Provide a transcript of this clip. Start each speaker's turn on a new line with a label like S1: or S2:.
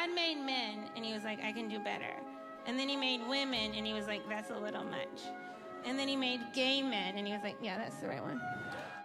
S1: God made men, and he was like, I can do better. And then he made women, and he was like, that's a little much. And then he made gay men, and he was like, yeah, that's the right one.